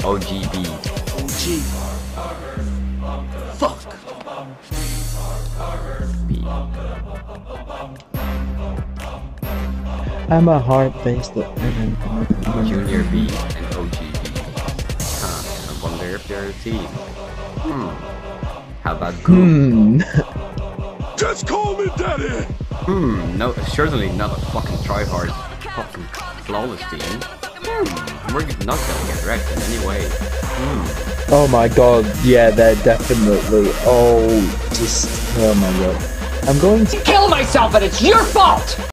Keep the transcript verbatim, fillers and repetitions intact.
O G B. G. Fuck. B. I'm a heart-based. Junior B and O G B. Huh, I wonder if they're a team. Hmm. How about Goom? Hmm. Just call me daddy! Hmm, no, certainly not a fucking tryhard, fucking flawless team. Hmm, we're not gonna get wrecked in any way. Hmm. Oh my god, yeah, they're definitely. Oh, just. Oh my god. I'm going to kill myself and it's your fault!